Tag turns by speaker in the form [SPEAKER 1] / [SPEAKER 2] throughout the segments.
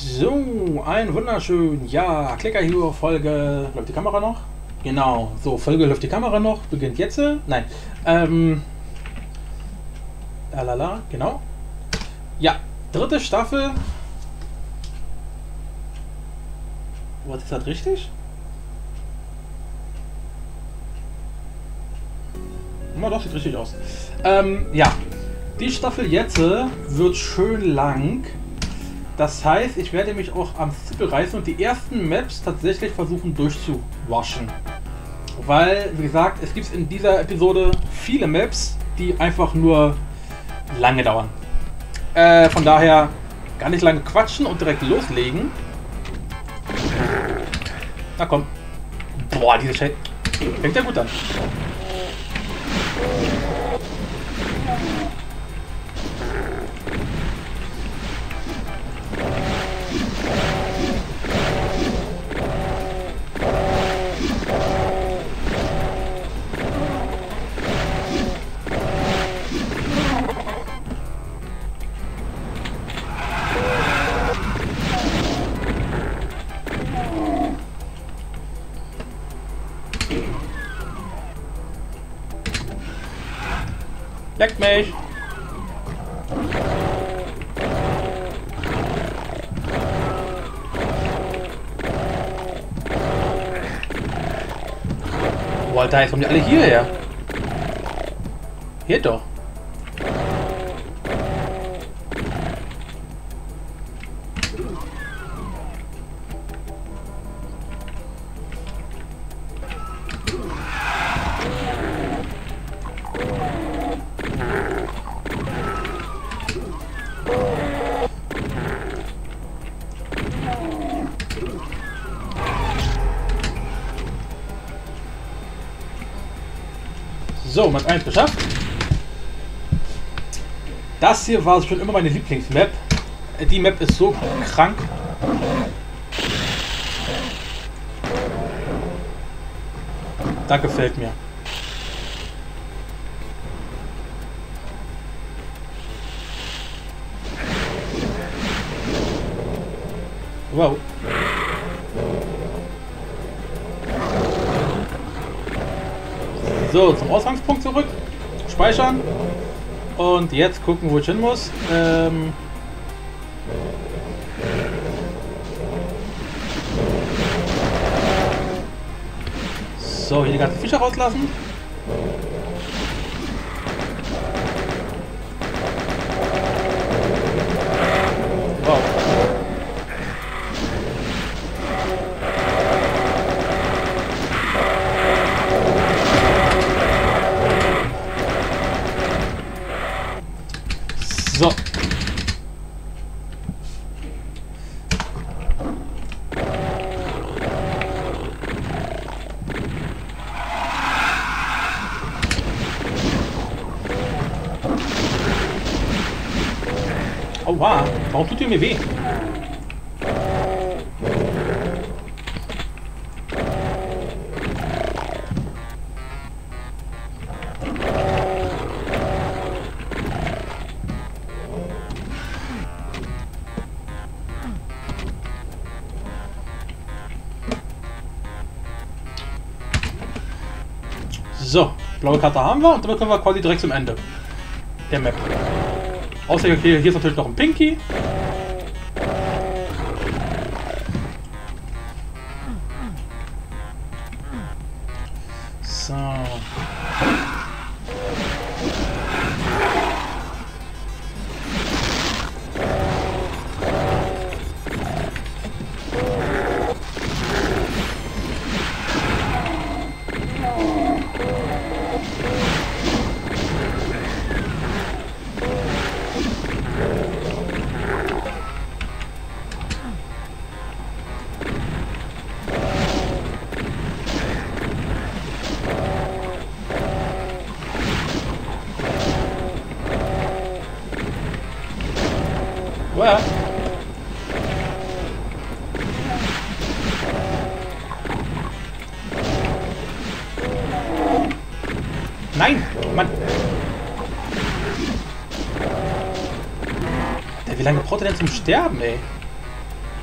[SPEAKER 1] So, ein wunderschön, ja, Clicker Hero Folge, läuft die Kamera noch? Genau, so, Folge läuft die Kamera noch, beginnt jetzt, nein, lalala, genau, ja, dritte Staffel, was ist das richtig? Na doch, sieht richtig aus, ja, die Staffel jetzt wird schön lang. Das heißt, ich werde mich auch am Zipfel reißen und die ersten Maps tatsächlich versuchen durchzuwaschen. Weil, wie gesagt, es gibt in dieser Episode viele Maps, die einfach nur lange dauern. Von daher gar nicht lange quatschen und direkt loslegen. Na komm. Boah, diese Shade fängt ja gut an. Leckt mich! Oh, Alter, jetzt kommen die alle hierher. Hier doch. So, Map 1 geschafft. Das hier war schon immer meine Lieblingsmap. Die Map ist so krank. Da gefällt mir. Wow. So, zum Ausgangspunkt zurück. Speichern. Und jetzt gucken, wo ich hin muss. So, hier die ganzen Fische rauslassen. Wow. So. Aua, warum tut ihr mir weh? So, blaue Karte haben wir und damit kommen wir quasi direkt zum Ende der Map. Außer okay, hier ist natürlich noch ein Pinky. So. Woher? Nein! Mann! Wie lange braucht er denn zum Sterben, ey?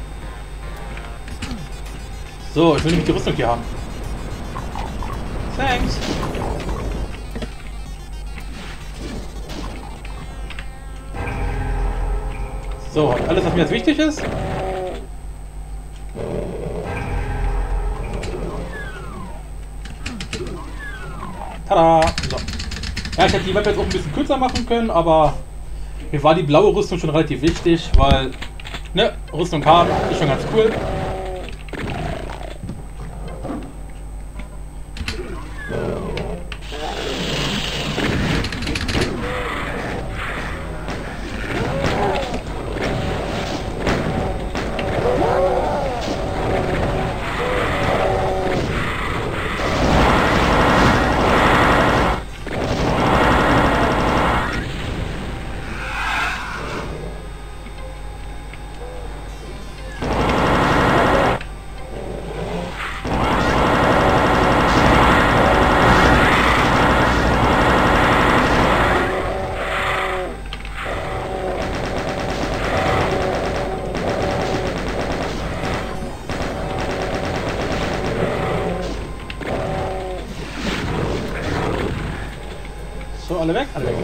[SPEAKER 1] So, ich will nämlich die Rüstung hier haben. Thanks. So, alles, was mir jetzt wichtig ist. Tada! So. Ja, ich hätte die Map jetzt auch ein bisschen kürzer machen können, aber mir war die blaue Rüstung schon relativ wichtig, weil, ne, Rüstung haben ist schon ganz cool. So, alle weg, alle weg.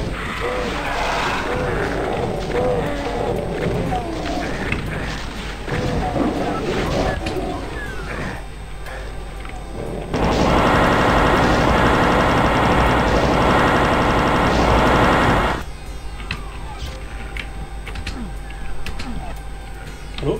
[SPEAKER 1] Hallo?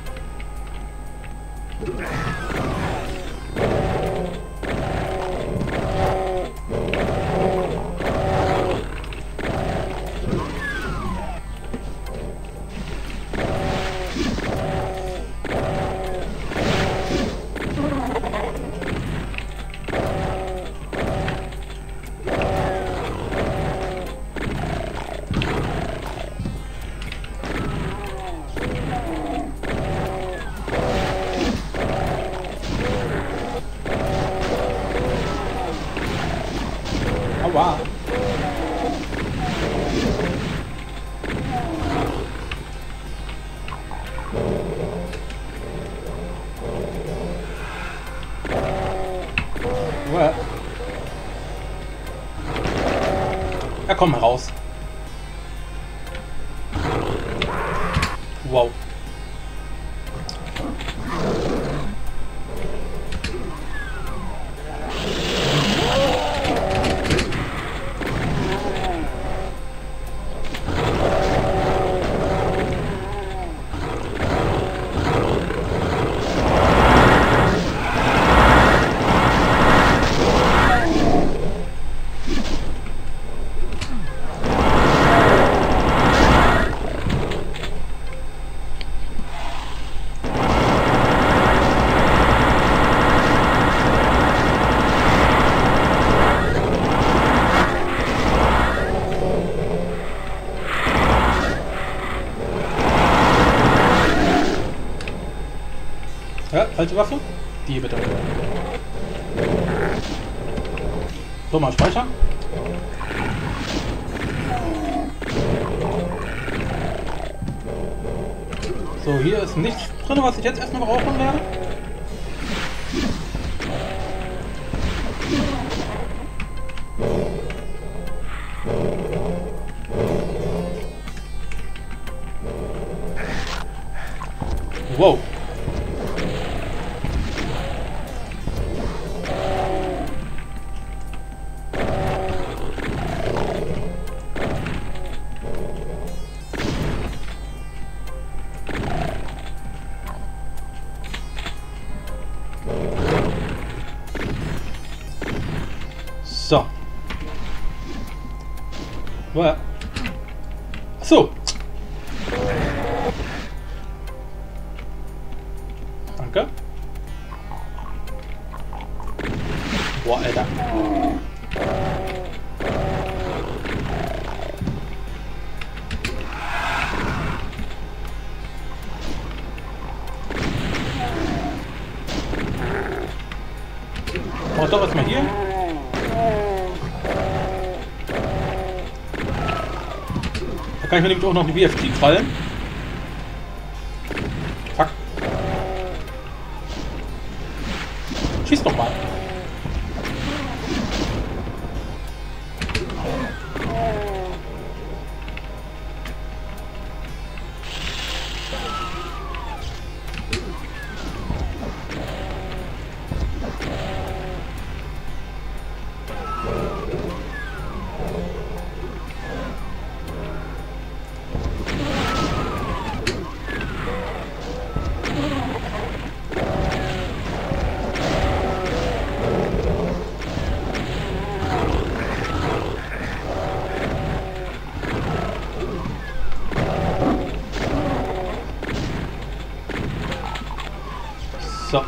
[SPEAKER 1] Aua. Uah. Ja, komm heraus. Wow. Ja, falsche Waffe. Die bitte. So, mal speichern. So, hier ist nichts drin, was ich jetzt erstmal brauchen werde. Wow. So. Woher? So. Danke. Boah, Alter. Oh, doch, was mal hier? Da kann ich mir nämlich auch noch die BFT krallen. Fuck. Schieß doch mal. So.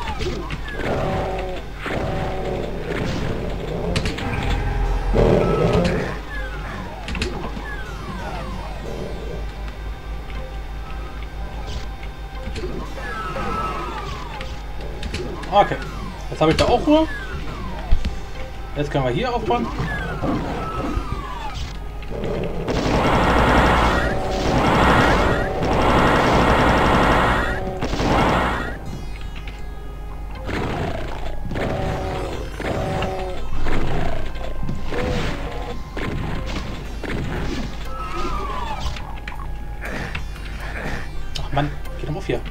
[SPEAKER 1] Okay. Jetzt habe ich da auch Ruhe. Jetzt können wir hier aufbauen. Mann, geh doch mal auf hier.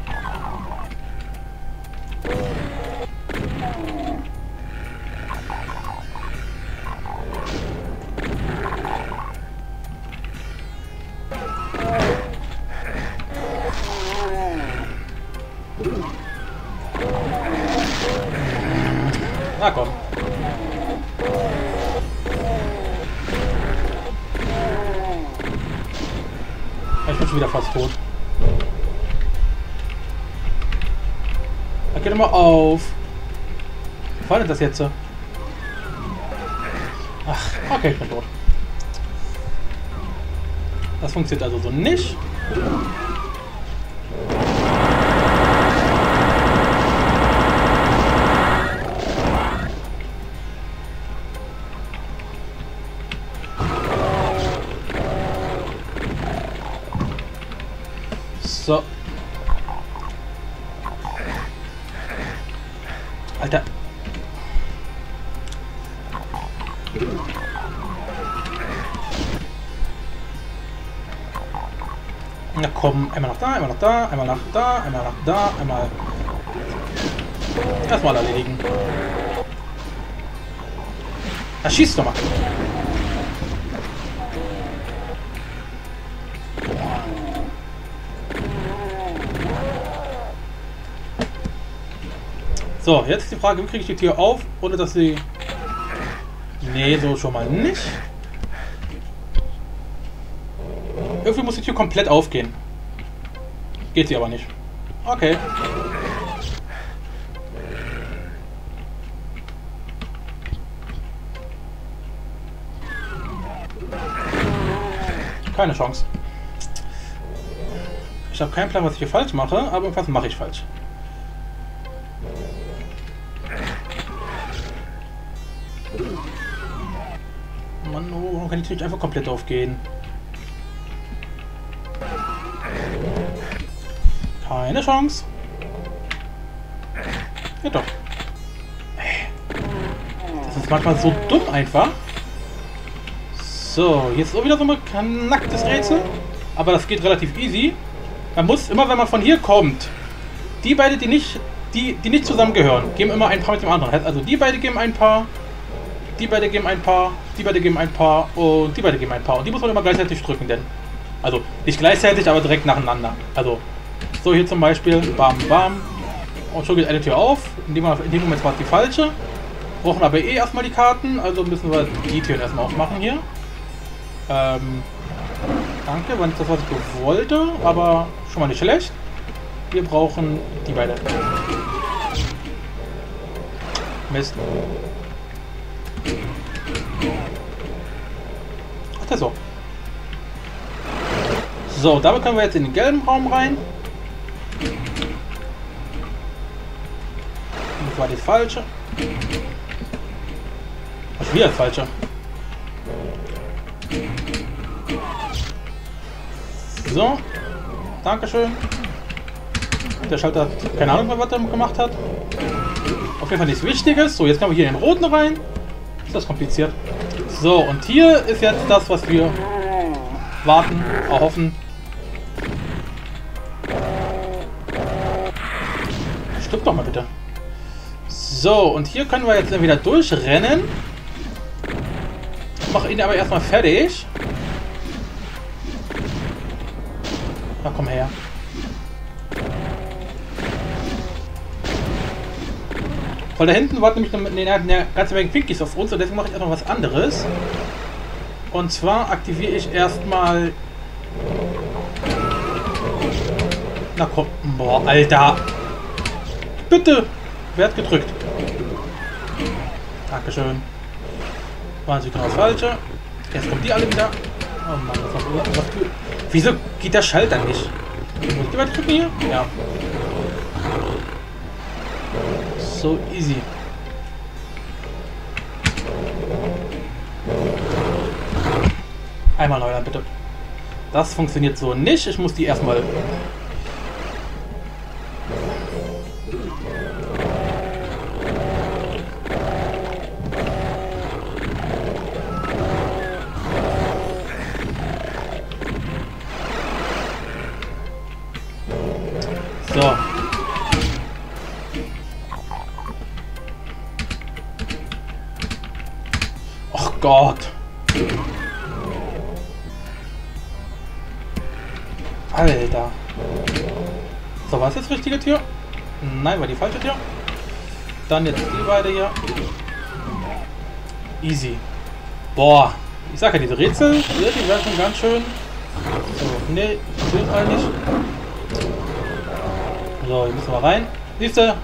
[SPEAKER 1] Na komm. Ich bin schon wieder fast tot. Geh doch mal auf. Wie war denn das jetzt? Ach, okay, ich bin tot. Das funktioniert also so nicht. So. Alter. Na komm, einmal nach da, einmal nach da, einmal nach da, einmal nach da, einmal. Erstmal erledigen. Na, schieß doch mal. So, jetzt ist die Frage, wie kriege ich die Tür auf, ohne dass sie... Nee, so schon mal nicht. Irgendwie muss die Tür komplett aufgehen. Geht sie aber nicht. Okay. Keine Chance. Ich habe keinen Plan, was ich hier falsch mache, aber irgendwas mache ich falsch. Mann, oh, warum kann ich nicht einfach komplett aufgehen? Keine Chance. Ja doch. Das ist manchmal so dumm einfach. So, jetzt auch wieder so ein beknacktes Rätsel. Aber das geht relativ easy. Man muss immer, wenn man von hier kommt, die beiden, die nicht zusammengehören, geben immer ein Paar mit dem anderen. Also die beiden geben ein Paar, die beiden geben ein Paar, die beiden geben ein Paar und die beiden geben ein Paar. Und die muss man immer gleichzeitig drücken, denn. Also nicht gleichzeitig, aber direkt nacheinander. Also so hier zum Beispiel, bam, bam. Und schon geht eine Tür auf. In dem Moment war es die falsche. Brauchen aber eh erstmal die Karten, also müssen wir die Türen erstmal aufmachen hier. Danke, war nicht das, was ich wollte, aber schon mal nicht schlecht. Wir brauchen die beiden. Mist. Ach, das so. So, damit können wir jetzt in den gelben Raum rein. Das war die falsche. Was wieder das falsche? So, Dankeschön. Der Schalter hat keine Ahnung, was er gemacht hat. Auf jeden Fall nichts Wichtiges. So, jetzt kommen wir hier in den roten rein. Ist das kompliziert? So, und hier ist jetzt das, was wir warten, erhoffen. Stimmt doch mal bitte. So, und hier können wir jetzt wieder durchrennen. Ich mache ihn aber erstmal fertig. Na, komm her. Weil da hinten warten nämlich eine ganze Menge Pinkies auf uns und deswegen mache ich erstmal was anderes. Und zwar aktiviere ich erstmal... Na komm, boah, Alter. Bitte, wer hat gedrückt? Dankeschön. War natürlich genau das Falsche. Jetzt kommen die alle wieder. Oh Mann, was wieso geht der Schalter nicht? Muss ich weiter drücken hier? Ja. So easy. Einmal neu, bitte. Das funktioniert so nicht. Ich muss die erstmal... So. Oh Gott. Alter. So, war es jetzt die richtige Tür? Nein, war die falsche Tür. Dann jetzt die beide hier. Easy. Boah. Ich sag ja, diese Rätsel, die werden schon ganz schön. So, nee, das will eigentlich. So, hier müssen wir rein. Siehst du?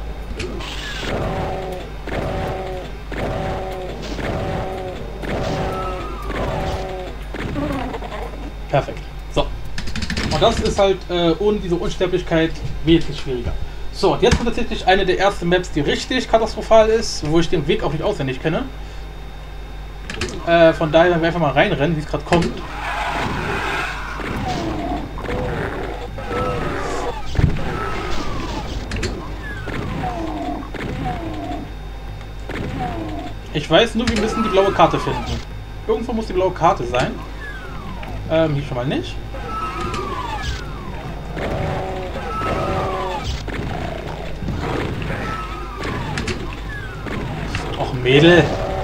[SPEAKER 1] Perfekt. So. Und das ist halt ohne diese Unsterblichkeit wesentlich schwieriger. So, und jetzt kommt tatsächlich eine der ersten Maps, die richtig katastrophal ist, wo ich den Weg auch nicht auswendig kenne. Von daher werden wir einfach mal reinrennen, wie es gerade kommt. Ich weiß nur, wir müssen die blaue Karte finden. Irgendwo muss die blaue Karte sein. Hier schon mal nicht. Och, Mädel.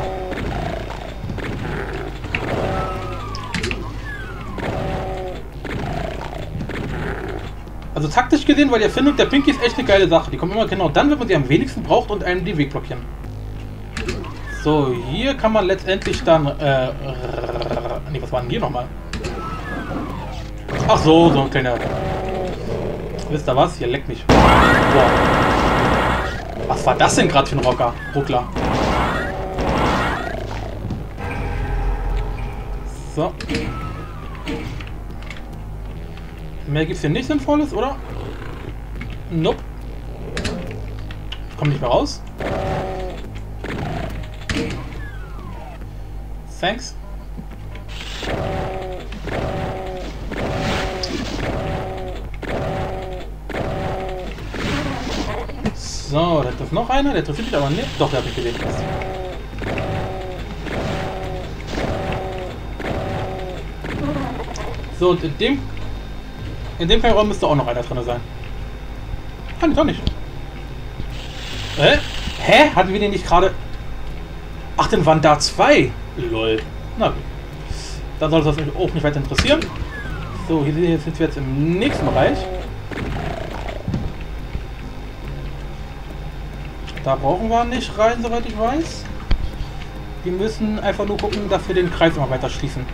[SPEAKER 1] Also taktisch gesehen, weil die Erfindung der Pinky ist echt eine geile Sache. Die kommen immer genau dann, wenn man sie am wenigsten braucht und einem den Weg blockieren. So, hier kann man letztendlich dann... nee, was war denn hier nochmal? Ach so, so ein kleiner... Wisst ihr was? Hier leckt mich. Boah. Was war das denn gerade für ein Ruckler? So. Mehr gibt's hier nicht Sinnvolles, oder? Nope. Ich komme nicht mehr raus. Thanks. So, da ist noch einer, der interessiert mich aber nicht. Doch, der hat mich gesehen. So, und in dem kleinen Raum müsste auch noch einer drin sein. Ah, nee, doch nicht. Hä? Hatten wir den nicht gerade... Ach, dann waren da zwei. Lol. Na gut. Dann soll es das auch nicht weiter interessieren. So, hier sind wir jetzt im nächsten Bereich. Da brauchen wir nicht rein, soweit ich weiß. Wir müssen einfach nur gucken, dass wir den Kreis immer weiter schließen.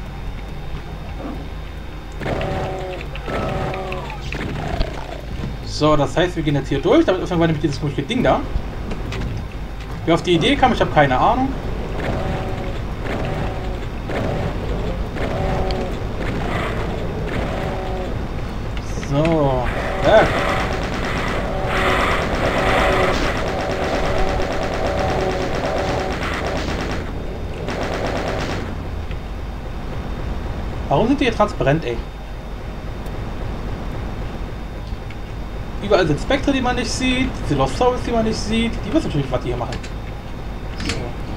[SPEAKER 1] So, das heißt, wir gehen jetzt hier durch. Damit öffnen wir nämlich dieses komische Ding da. Wie auf die Idee kam, ich habe keine Ahnung. So. Ja. Warum sind die hier transparent, ey? Überall sind Spectre, die man nicht sieht. Die Lost Souls, die man nicht sieht. Die wissen natürlich, was die hier machen. So.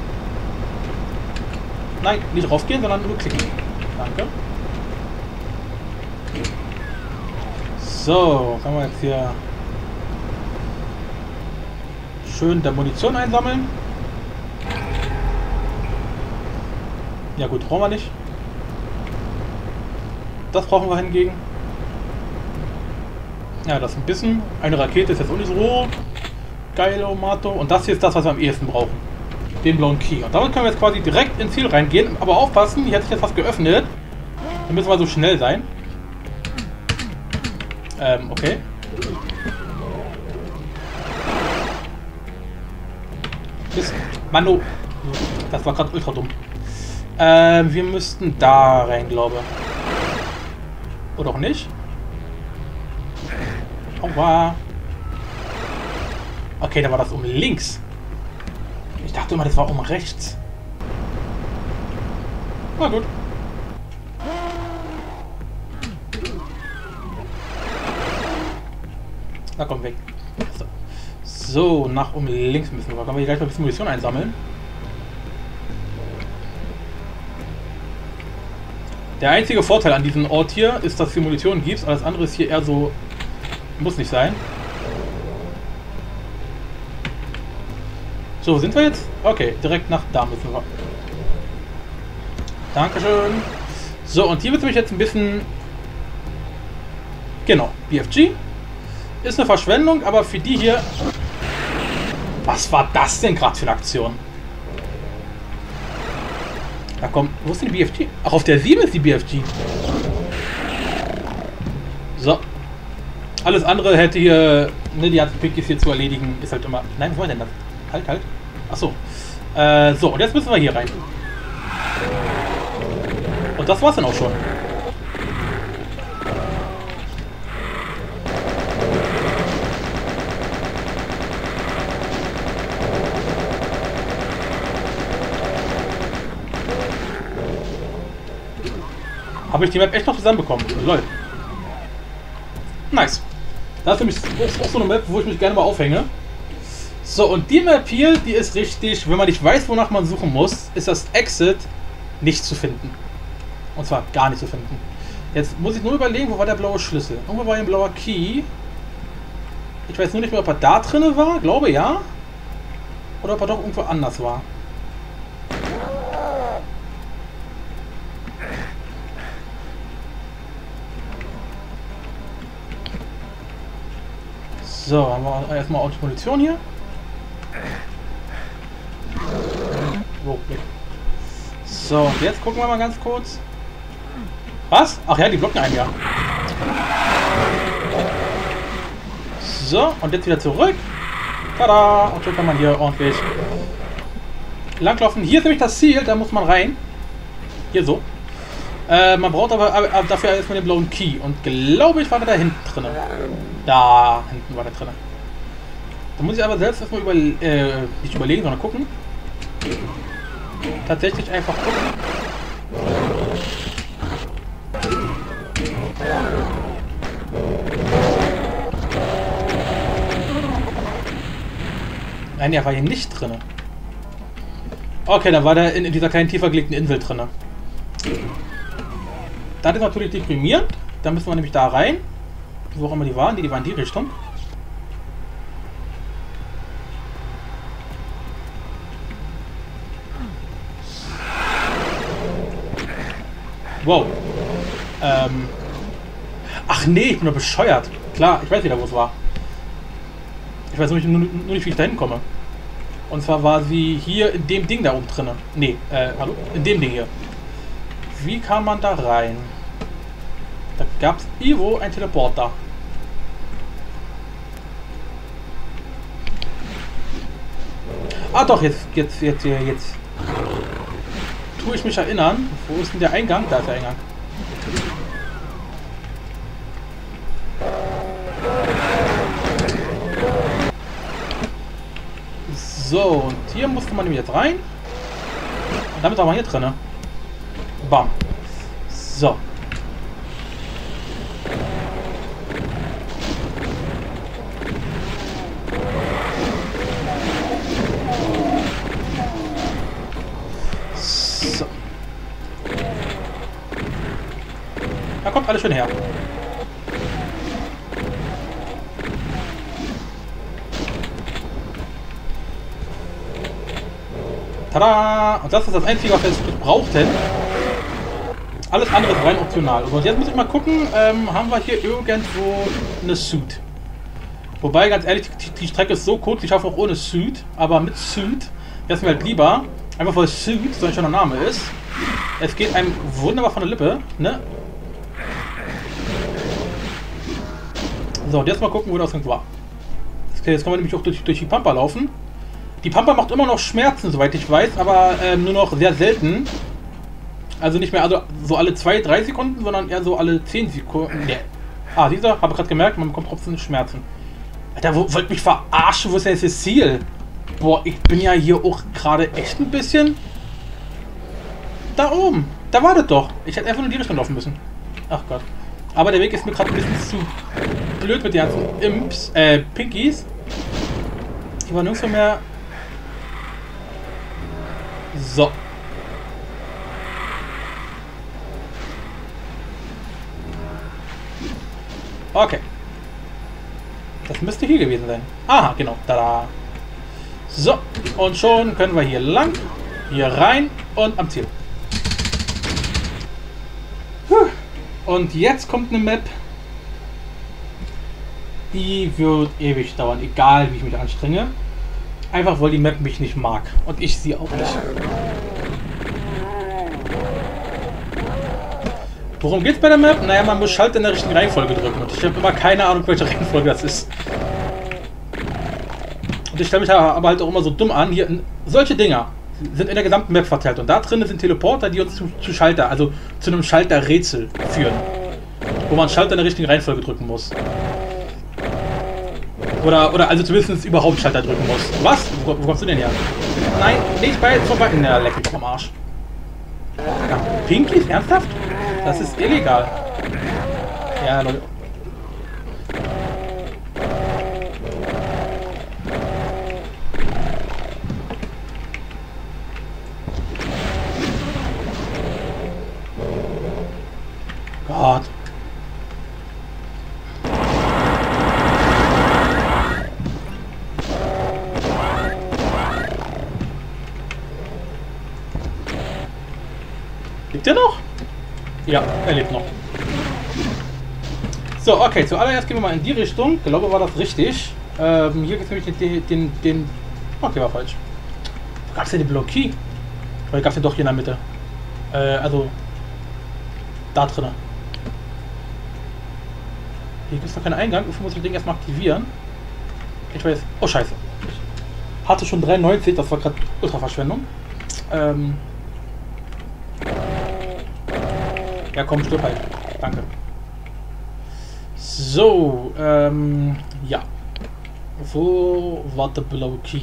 [SPEAKER 1] Nein, nicht raufgehen, sondern nur klicken. Danke. So, können wir jetzt hier schön der Munition einsammeln. Ja gut, brauchen wir nicht. Das brauchen wir hingegen. Ja, das ist ein bisschen. Eine Rakete ist jetzt auch nicht so geil, Omato. Und das hier ist das, was wir am ehesten brauchen. Den blauen Key. Und damit können wir jetzt quasi direkt ins Ziel reingehen. Aber aufpassen, hier hat sich jetzt was geöffnet. Da müssen wir so schnell sein. Okay. Mist. Mano. Das war gerade ultra dumm. Wir müssten da rein, glaube ich. Oder auch nicht? Aua. Okay, da war das um links. Ich dachte immer, das war um rechts. Na gut. Na komm, weg. So, nach um links müssen wir. Können wir hier gleich mal ein bisschen Munition einsammeln. Der einzige Vorteil an diesem Ort hier ist, dass es hier Munition gibt. Alles andere ist hier eher so... Muss nicht sein. So, sind wir jetzt? Okay, direkt nach da müssen wir. Dankeschön. So, und hier wird es mich jetzt ein bisschen... Genau, BFG. Ist eine Verschwendung, aber für die hier... Was war das denn gerade für eine Aktion? Da kommt... Wo ist denn die BFG? Ach, auf der 7 ist die BFG. So. Alles andere hätte hier... Ne, die ganzen Pickies hier zu erledigen, ist halt immer... Nein, was war denn das? Halt, halt. Achso. So, und jetzt müssen wir hier rein. Und das war's dann auch schon. Habe ich die Map echt noch zusammenbekommen. Lol. Nice. Das ist nämlich auch so eine Map, wo ich mich gerne mal aufhänge. So, und die Map hier, die ist richtig, wenn man nicht weiß, wonach man suchen muss, ist das Exit nicht zu finden. Und zwar gar nicht zu finden. Jetzt muss ich nur überlegen, wo war der blaue Schlüssel? Irgendwo war ein blauer Key. Ich weiß nur nicht mehr, ob er da drin war. Glaube ja. Oder ob er doch irgendwo anders war. So, haben wir erstmal auch die Munition hier. Oh, so, und jetzt gucken wir mal ganz kurz. Was? Ach ja, die blocken einen ja. So, und jetzt wieder zurück. Tada! Und so kann man hier ordentlich langlaufen. Hier ist nämlich das Ziel, da muss man rein. Hier so. Man braucht aber dafür erstmal den blauen Key. Und glaube ich, war der da hinten drin. Da hinten war der drin. Da muss ich aber selbst erstmal nicht überlegen, sondern gucken. Tatsächlich einfach gucken. Nein, der war hier nicht drin. Okay, dann war der in dieser kleinen tiefer gelegten Insel drin. Das ist natürlich deprimierend. Da müssen wir nämlich da rein. Wo auch immer die waren. Die waren in die Richtung. Wow. Ach nee, ich bin doch bescheuert. Klar, ich weiß wieder, wo es war. Ich weiß nur nicht, wie ich da hinkomme. Und zwar war sie hier in dem Ding da oben drin. Nee, hallo? In dem Ding hier. Wie kam man da rein? Da gab es irgendwo ein Teleporter. Ah doch, jetzt tue ich mich erinnern. Wo ist denn der Eingang? Da ist der Eingang. So, und hier musste man nämlich jetzt rein. Und damit waren wir hier drin. Bam. So. kommt alles schön her. Tada! Und das ist das Einzige, was wir jetzt brauchten. Alles andere ist rein optional. Und jetzt muss ich mal gucken, haben wir hier irgendwo eine Suit? Wobei, ganz ehrlich, die Strecke ist so kurz, ich schaffe auch ohne Suit. Aber mit Suit wäre es mir halt lieber, einfach weil Suit so ein schöner Name ist. Es geht einem wunderbar von der Lippe, ne? So, und jetzt mal gucken, wo das Ganze war. Jetzt können wir nämlich auch durch die Pampa laufen. Die Pampa macht immer noch Schmerzen, soweit ich weiß, aber nur noch sehr selten. Also nicht mehr so alle 2-3 Sekunden, sondern eher so alle 10 Sekunden. Nee. Ah, dieser, habe ich gerade gemerkt, man bekommt trotzdem Schmerzen. Alter, wollt mich verarschen? Wo ist denn jetzt das Ziel? Boah, ich bin ja hier auch gerade echt ein bisschen... Da oben. Da war das doch. Ich hätte einfach nur in die Richtung laufen müssen. Ach Gott. Aber der Weg ist mir gerade ein bisschen zu blöd mit den ganzen Imps, Pinkies. Die waren nirgendwo mehr... So. Okay. Das müsste hier gewesen sein. Aha, genau. Tada. So. Und schon können wir hier lang, hier rein und am Ziel. Und jetzt kommt eine Map. Die wird ewig dauern, egal wie ich mich anstrenge. Einfach weil die Map mich nicht mag. Und ich sie auch nicht. Worum geht's bei der Map? Naja, man muss Schalter in der richtigen Reihenfolge drücken. Und ich habe immer keine Ahnung, welche Reihenfolge das ist. Und ich stelle mich aber halt auch immer so dumm an. Hier, solche Dinger sind in der gesamten Map verteilt. Und da drin sind Teleporter, die uns zu Schalter, also zu einem Schalterrätsel führen. Wo man Schalter in der richtigen Reihenfolge drücken muss. Oder also zumindest überhaupt Schalter drücken muss. Was? Wo kommst du denn her? Nein, nicht bei vorbei. Na, leck mich vom Arsch. Ja, Pinkies? Ernsthaft? Das ist illegal. Ja, Leute. Gott. Lebt er noch? Ja, er lebt noch. So, okay, zuallererst gehen wir mal in die Richtung. Ich glaube, war das richtig. Hier gibt es nämlich den... Okay, war falsch. Wo gab es denn den Block Key? Oder gab es den doch hier in der Mitte? Also... Da drinnen. Hier gibt es noch keinen Eingang. Dafür muss ich das Ding erstmal aktivieren. Ich weiß... Oh, scheiße. Ich hatte schon 93, das war gerade Ultraverschwendung. Ja, komm, stirb halt. Danke. So, ja. Wo war der blaue Key?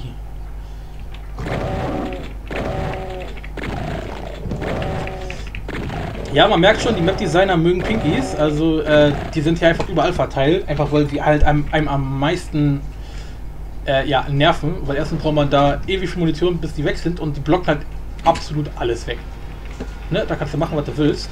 [SPEAKER 1] Ja, man merkt schon, die Map-Designer mögen Pinkies. Also, die sind hier einfach überall verteilt. Einfach, weil die halt einem am meisten ja, nerven. Weil erstens braucht man da ewig viel Munition, bis die weg sind. Und die blocken halt absolut alles weg. Ne? Da kannst du machen, was du willst.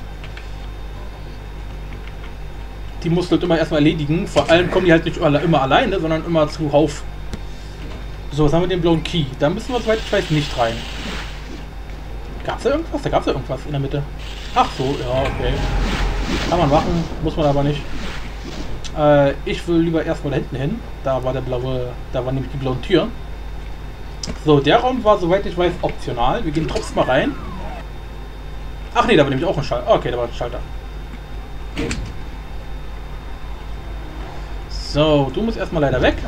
[SPEAKER 1] Die musst du halt immer erstmal erledigen. Vor allem kommen die halt nicht immer alleine, sondern immer zuhauf. So, was haben wir den blauen Key? Da müssen wir, soweit ich weiß, nicht rein. Gab's da irgendwas? Da gab's ja irgendwas in der Mitte. Ach so, ja, okay. Kann man machen, muss man aber nicht. Ich will lieber erstmal da hinten hin. Da war der blaue, da waren nämlich die blauen Türen. So, der Raum war, soweit ich weiß, optional. Wir gehen trotzdem mal rein. Ach nee, da war nämlich auch ein Schalter. Okay, da war ein Schalter. So, du musst erstmal leider weg.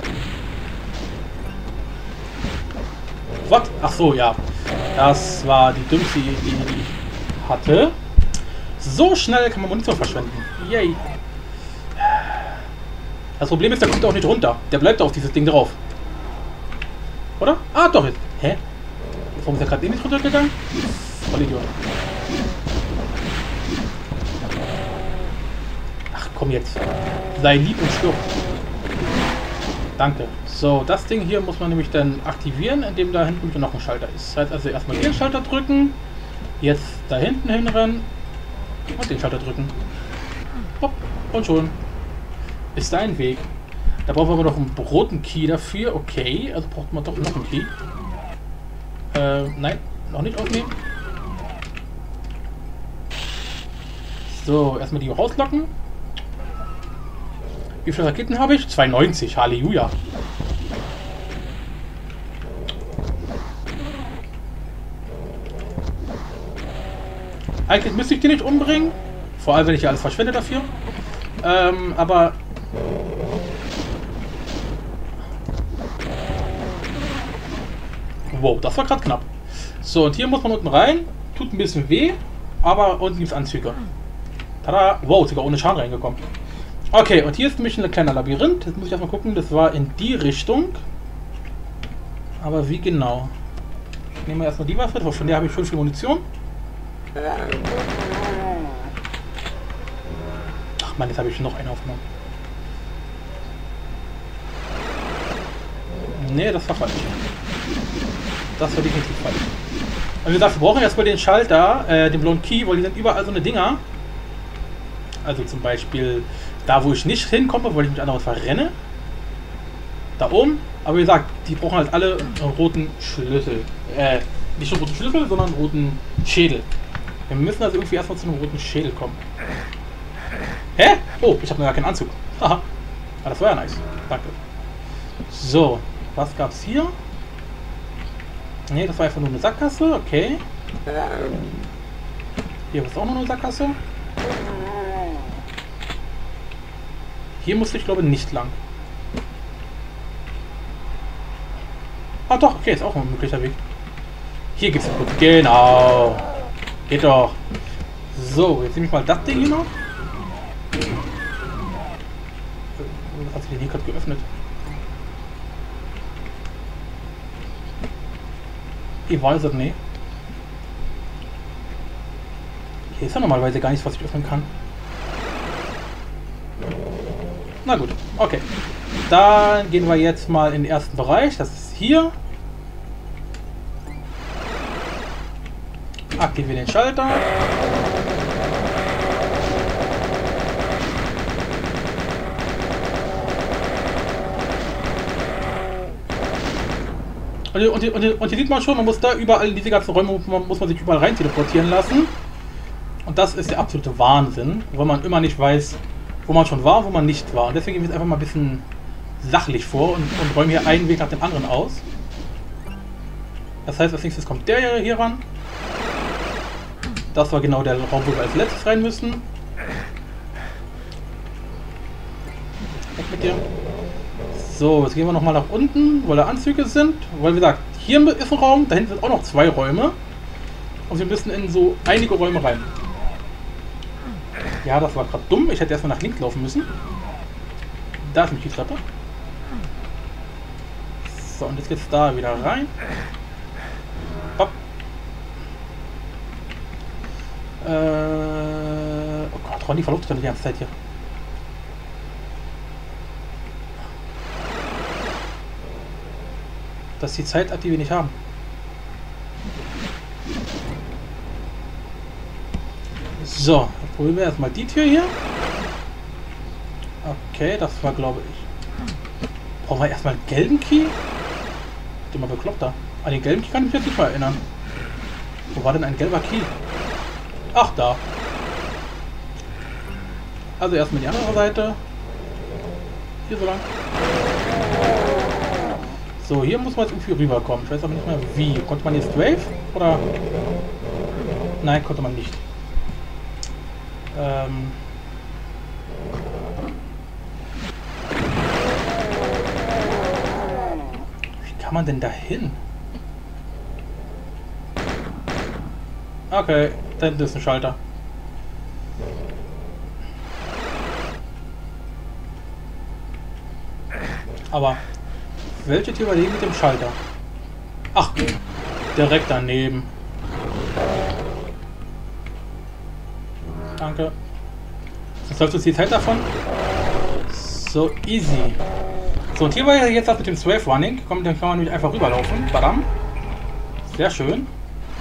[SPEAKER 1] Was? Ach so, ja. Das war die dümmste Idee, die ich hatte. So schnell kann man Munition verschwenden. Yay. Das Problem ist, der kommt auch nicht runter. Der bleibt auf dieses Ding drauf. Oder? Ah, doch jetzt. Hä? Warum ist er gerade nicht runtergegangen? Voll Idiot. Ach, komm jetzt. Sei lieb und stirb. Danke. So, das Ding hier muss man nämlich dann aktivieren, indem da hinten noch ein Schalter ist. Das heißt also erstmal den Schalter drücken, jetzt da hinten hinrennen und den Schalter drücken. Hopp, und schon ist da ein Weg. Da brauchen wir aber noch einen roten Key dafür. Okay, also braucht man doch noch einen Key. Nein, noch nicht aufnehmen. So, erstmal die rauslocken. Wie viele Raketen habe ich? 92, Halleluja. Eigentlich müsste ich die nicht umbringen. Vor allem, wenn ich ja alles verschwende dafür. Aber... Wow, das war gerade knapp. So, und hier muss man unten rein. Tut ein bisschen weh, aber unten gibt es Anzüge. Tada! Wow, sogar ohne Schaden reingekommen. Okay, und hier ist nämlich ein kleiner Labyrinth. Jetzt muss ich erstmal gucken, das war in die Richtung. Aber wie genau? Nehmen wir erstmal die Waffe, von der habe ich schon viel Munition. Ach man, jetzt habe ich noch einen aufgenommen. Nee, das war falsch. Das war definitiv falsch. Und wie gesagt, wir brauchen erstmal den Schalter, den blauen Key, weil die sind überall so eine Dinger. Also zum Beispiel da, wo ich nicht hinkomme, weil ich mich anderes verrenne. Da oben. Aber wie gesagt, die brauchen halt alle einen roten Schlüssel. Nicht einen roten Schlüssel, sondern einen roten Schädel. Wir müssen also irgendwie erstmal zu einem roten Schädel kommen. Hä? Oh, ich habe noch gar keinen Anzug. Haha. Ah, das war ja nice. Danke. So, was gab's hier? Ne, das war einfach nur eine Sackgasse. Okay. Hier ist auch noch eine Sackgasse. Hier musste ich, glaube ich, nicht lang. Ah doch, okay, ist auch ein möglicher Weg. Hier geht's gut. Genau. Geht doch. So, jetzt nehme ich mal das Ding hier noch. Hat sich denn hier gerade geöffnet? Ich weiß es nicht. Hier ist ja normalerweise gar nichts, was ich öffnen kann. Na gut, okay. Dann gehen wir jetzt mal in den ersten Bereich. Das ist hier. Aktivieren den Schalter. Und hier sieht man schon, man muss da überall in diese ganzen Räume, muss man sich überall rein teleportieren lassen. Und das ist der absolute Wahnsinn, weil man immer nicht weiß, wo man schon war, wo man nicht war. Und deswegen gehen wir jetzt einfach mal ein bisschen sachlich vor und räumen hier einen Weg nach dem anderen aus. Das heißt, als nächstes kommt der hier ran. Das war genau der Raum, wo wir als letztes rein müssen. Weg mit dir. So, jetzt gehen wir nochmal nach unten, weil da Anzüge sind. Weil, wie gesagt, hier ist ein Raum, da hinten sind auch noch 2 Räume. Und wir müssen in so einige Räume rein. Ja, das war gerade dumm. Ich hätte erstmal nach links laufen müssen. Da ist nämlich die Treppe. So, und jetzt geht's da wieder rein. Hopp. Oh Gott, Ronny verlauft sich die ganze Zeit hier. Das ist die Zeit, die wir nicht haben. So, jetzt probieren wir erstmal die Tür hier. Okay, das war, glaube ich. Brauchen wir erstmal einen gelben Key? Ich bin mal bekloppt da. An den gelben Key kann ich mich jetzt nicht mehr erinnern. Wo war denn ein gelber Key? Ach, da. Also erstmal die andere Seite. Hier so lang. So, hier muss man jetzt irgendwie rüberkommen. Ich weiß aber nicht mehr wie. Konnte man jetzt Wave? Oder? Nein, konnte man nicht. Wie kann man denn da hin? Okay, da hinten ist ein Schalter. Aber welche Tür war die mit dem Schalter? Ach, direkt daneben. Danke. Jetzt läuft uns die Zeit davon. So easy. So, und hier war ja jetzt das mit dem Swave Running. Komm, dann kann man nämlich einfach rüberlaufen. Badam. Sehr schön.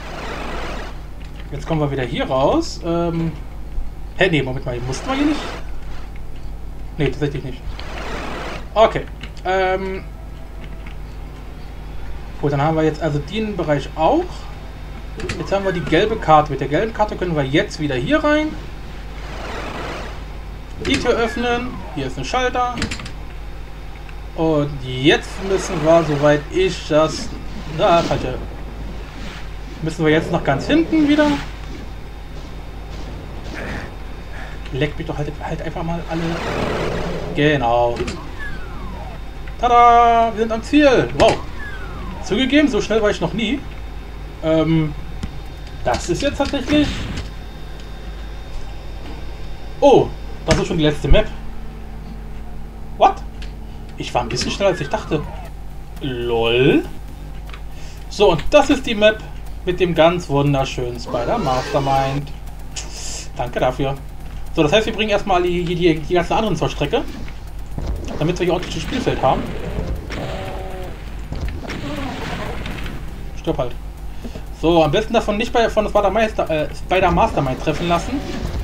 [SPEAKER 1] Jetzt kommen wir wieder hier raus. Hä, nee, Moment mal, hier mussten wir hier nicht. Nee, tatsächlich nicht. Okay. Gut, dann haben wir jetzt also den Bereich auch. Jetzt haben wir die gelbe Karte. Mit der gelben Karte können wir jetzt wieder hier rein. Die Tür öffnen. Hier ist ein Schalter. Und jetzt müssen wir, soweit ich das... Na, falsche. Müssen wir jetzt noch ganz hinten wieder. Leckt mich doch halt einfach mal alle. Genau. Tada! Wir sind am Ziel. Wow. Zugegeben, so schnell war ich noch nie. Das ist jetzt tatsächlich... Oh, das ist schon die letzte Map. What? Ich war ein bisschen schneller als ich dachte. LOL. So, und das ist die Map mit dem ganz wunderschönen Spider-Mastermind. Danke dafür. So, das heißt, wir bringen erstmal die ganzen anderen zur Strecke. Damit wir hier ordentliches Spielfeld haben. Stirb halt. So, am besten davon nicht von Spider-Mastermind treffen lassen.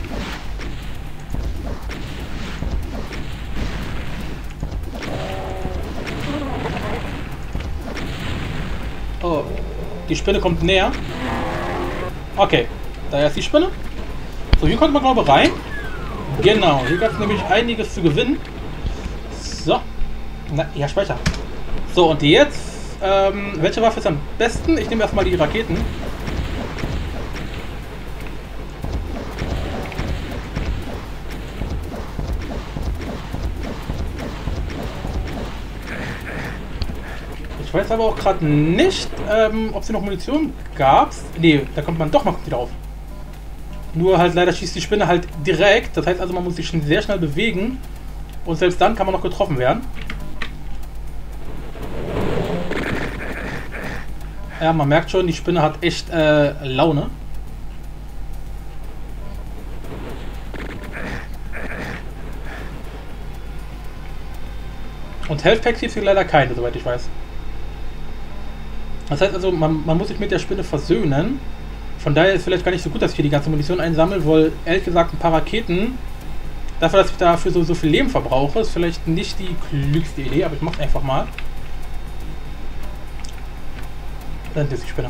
[SPEAKER 1] Oh, die Spinne kommt näher. Okay, da ist die Spinne. So, hier kommt man glaube ich rein. Genau, hier gab es nämlich einiges zu gewinnen. So. Na, ja, Speicher. So, und jetzt, welche Waffe ist am besten? Ich nehme erstmal die Raketen. Ich weiß aber auch gerade nicht, ob es noch Munition gab. Nee, da kommt man doch mal wieder auf. Nur halt leider schießt die Spinne halt direkt. Das heißt also, man muss sich sehr schnell bewegen. Und selbst dann kann man noch getroffen werden. Ja, man merkt schon, die Spinne hat echt Laune. Und Health Packs gibt es hier leider keine, soweit ich weiß. Das heißt also, man muss sich mit der Spinne versöhnen. Von daher ist es vielleicht gar nicht so gut, dass ich hier die ganze Munition einsammle, weil ehrlich gesagt ein paar Raketen, dafür, dass ich dafür so viel Leben verbrauche, ist vielleicht nicht die klügste Idee, aber ich mach's einfach mal. Dann ist die Spinne.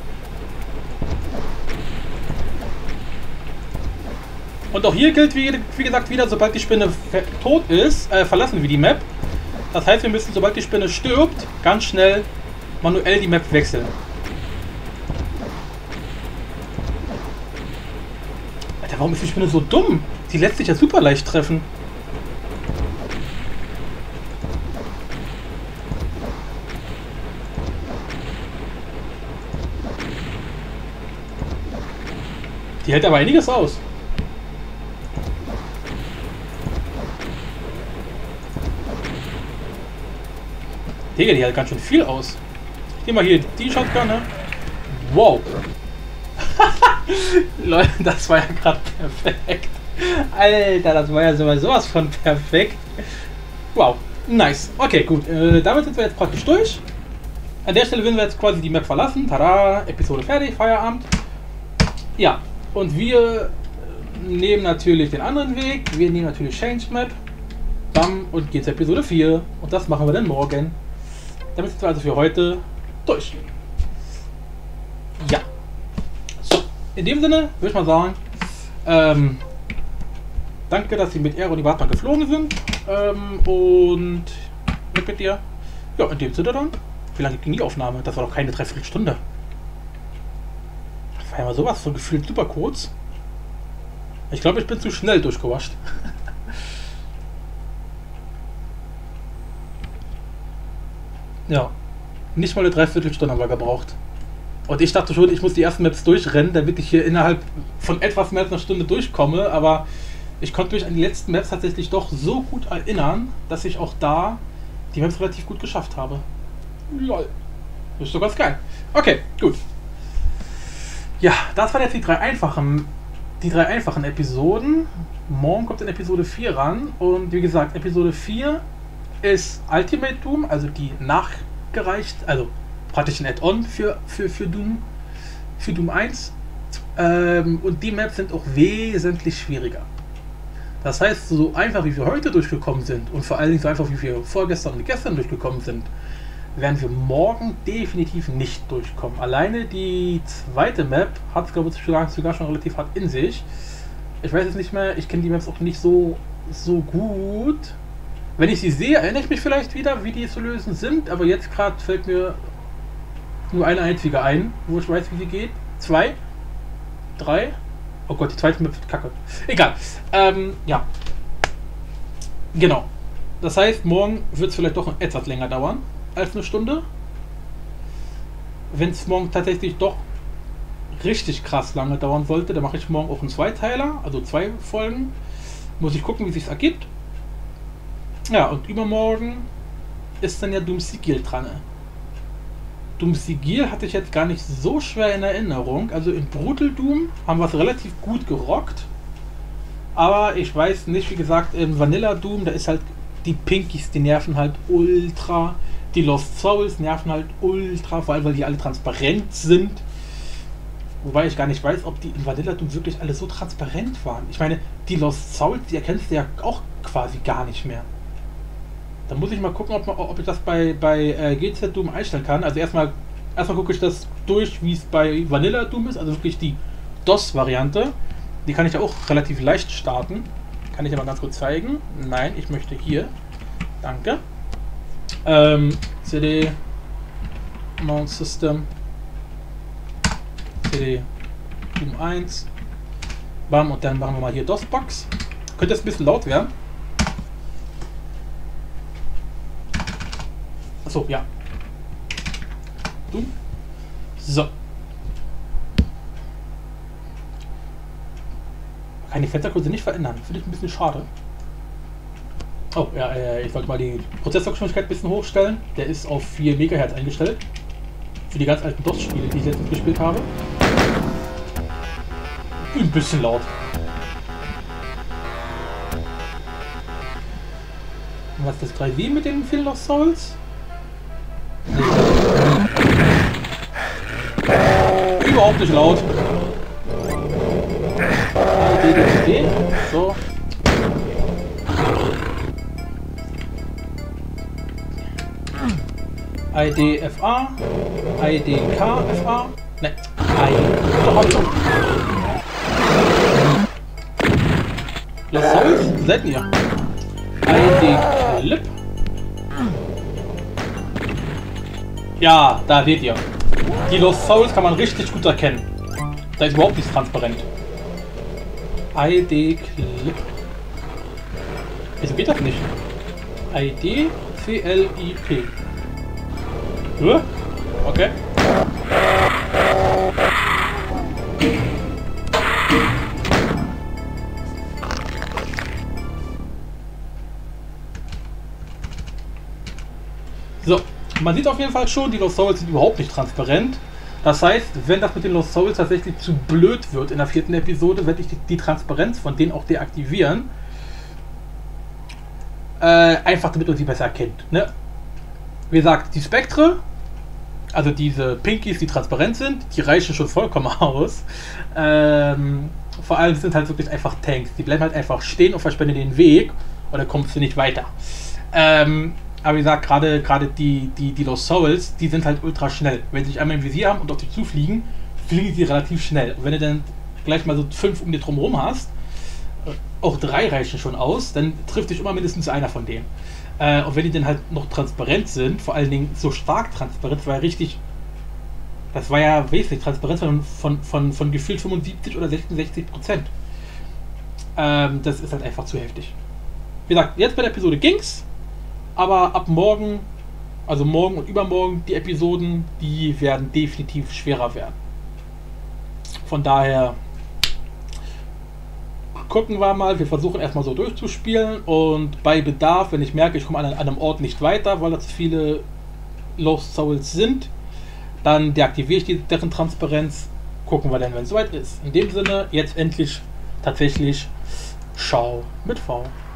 [SPEAKER 1] Und auch hier gilt, wie gesagt, wieder, sobald die Spinne tot ist, verlassen wir die Map. Das heißt, wir müssen, sobald die Spinne stirbt, ganz schnell manuell die Map wechseln. Alter, warum ist die Spinne so dumm? Die lässt sich ja super leicht treffen. Die hält aber einiges aus. Digga, die hält ganz schön viel aus. Ich nehme mal hier die Shotgun, ne? Wow. Leute, das war ja gerade perfekt. Alter, das war ja sowas von perfekt. Wow, nice. Okay, gut. Damit sind wir jetzt praktisch durch. An der Stelle werden wir jetzt quasi die Map verlassen. Tada, Episode fertig, Feierabend. Ja, und wir nehmen natürlich den anderen Weg. Wir nehmen natürlich Change Map. Bam, und gehen zur Episode 4. Und das machen wir dann morgen. Damit sind wir also für heute durch. Ja. So, in dem Sinne würde ich mal sagen, danke, dass Sie mit Ehre und die Wartbahn geflogen sind. Und mit dir. Ja, in dem Sinne dann. Wie lange ging die Aufnahme? Das war doch keine Dreiviertelstunde. Das war ja mal sowas von gefühlt super kurz. Ich glaube, ich bin zu schnell durchgewascht. Ja, nicht mal eine Dreiviertelstunde haben wir gebraucht. Und ich dachte schon, ich muss die ersten Maps durchrennen, damit ich hier innerhalb von etwas mehr als einer Stunde durchkomme. Aber ich konnte mich an die letzten Maps tatsächlich doch so gut erinnern, dass ich auch da die Maps relativ gut geschafft habe. Lol. Das ist doch ganz geil. Okay, gut. Ja, das waren jetzt die drei einfachen Episoden. Morgen kommt in Episode 4 ran. Und wie gesagt, Episode 4 ist Ultimate Doom, also die nachgereicht, also praktisch ein Add-on für Doom 1. Und die Maps sind auch wesentlich schwieriger. Das heißt, so einfach wie wir heute durchgekommen sind und vor allen Dingen so einfach wie wir vorgestern und gestern durchgekommen sind, werden wir morgen definitiv nicht durchkommen. Alleine die zweite Map hat es, glaube ich, sogar schon relativ hart in sich. Ich weiß jetzt nicht mehr, ich kenne die Maps auch nicht so gut. Wenn ich sie sehe, erinnere ich mich vielleicht wieder, wie die zu lösen sind, aber jetzt gerade fällt mir nur eine einzige ein, wo ich weiß, wie sie geht. 2, 3. Oh Gott, die zweite Map wird kacke. Egal. Ja. Genau. Das heißt, morgen wird es vielleicht doch etwas länger dauern als eine Stunde. Wenn es morgen tatsächlich doch richtig krass lange dauern sollte, dann mache ich morgen auch einen Zweiteiler, also 2 Folgen. Muss ich gucken, wie es sich ergibt. Ja, und übermorgen ist dann ja Doom Sigil dran. Doom Sigil hatte ich jetzt gar nicht so schwer in Erinnerung. Also in Brutal Doom haben wir es relativ gut gerockt. Aber ich weiß nicht, wie gesagt, in Vanilla Doom, da ist halt die Pinkies, die nerven halt ultra. Die Lost Souls nerven halt ultra, vor allem weil die alle transparent sind. Wobei ich gar nicht weiß, ob die in Vanilla Doom wirklich alle so transparent waren. Ich meine, die Lost Souls, die erkennst du ja auch quasi gar nicht mehr. Da muss ich mal gucken, ob ich das bei GZ Doom einstellen kann. Also erstmal gucke ich das durch, wie es bei Vanilla Doom ist. Also wirklich die DOS-Variante. Die kann ich ja auch relativ leicht starten. Kann ich aber ganz kurz zeigen. Nein, ich möchte hier. Danke. CD Mount System CD Doom 1 Bam, und dann machen wir mal hier DOS-Box. Könnte das ein bisschen laut werden. Achso, ja. Doom. So. Kann die Fenstergröße nicht verändern. Finde ich ein bisschen schade. Oh, ja, ich sollte mal die Prozessorgeschwindigkeit ein bisschen hochstellen. Der ist auf 4 MHz eingestellt. Für die ganz alten DOS-Spiele, die ich letztens gespielt habe. Ein bisschen laut. Und was ist das 3D mit den vielen Lost Souls? Überhaupt nicht laut. So. IDFA, IDKFA, ne, Lost Souls, seid ihr? ID-Clip. Ja, da seht ihr. Die Lost Souls kann man richtig gut erkennen. Da ist überhaupt nichts transparent. ID-Clip. Wieso geht das nicht? ID-CLIP. Okay. So, man sieht auf jeden Fall schon, die Lost Souls sind überhaupt nicht transparent. Das heißt, wenn das mit den Lost Souls tatsächlich zu blöd wird in der 4. Episode, werde ich die Transparenz von denen auch deaktivieren. Einfach damit man sie besser erkennt. Ne? Wie gesagt, die Spektre, also diese Pinkies, die transparent sind, die reichen schon vollkommen aus. Vor allem sind halt wirklich einfach Tanks. Die bleiben halt einfach stehen und versperren den Weg und dann kommst du nicht weiter. Aber wie gesagt, gerade die Lost Souls, die sind halt ultra schnell. Wenn sie sich einmal im Visier haben und auf dich zufliegen, fliegen sie relativ schnell. Und wenn du dann gleich mal so 5 um dir drumherum hast, auch 3 reichen schon aus, dann trifft dich immer mindestens einer von denen. Und wenn die dann halt noch transparent sind, vor allen Dingen so stark transparent, das war ja wesentlich Transparenz von gefühlt 75 oder 66%. Das ist halt einfach zu heftig. Wie gesagt, jetzt bei der Episode ging's, aber ab morgen, also morgen und übermorgen, die Episoden, die werden definitiv schwerer werden. Von daher gucken wir mal, wir versuchen erstmal so durchzuspielen und bei Bedarf, wenn ich merke, ich komme an einem Ort nicht weiter, weil da zu viele Lost Souls sind, dann deaktiviere ich deren Transparenz, gucken wir dann, wenn es soweit ist. In dem Sinne, jetzt endlich tatsächlich Schau mit V.